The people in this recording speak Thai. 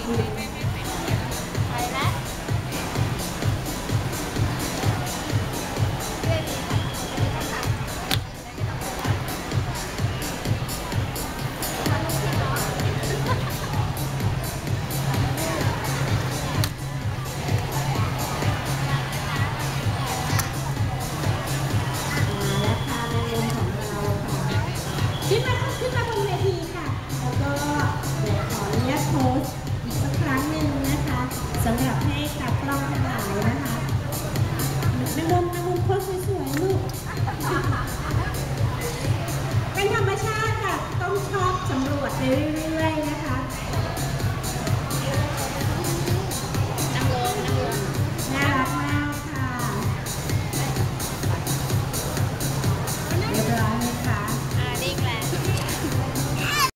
ไปแล้วขึ้นมาบนเวทีค่ะแล้วก็เดี๋ยวขออนุญาตโพสอีกสักครั้งหนึ่งนะคะสำหรับให้กับกล้องทั้งหลายนะคะนางมุมโพสสวยๆลูกเป็นธรรมชาติค่ะต้องชอบสำรวจไปเรื่อย